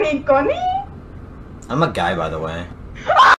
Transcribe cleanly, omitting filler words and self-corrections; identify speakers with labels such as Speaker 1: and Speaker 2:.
Speaker 1: Niko Nee.
Speaker 2: I'm a guy, by the way.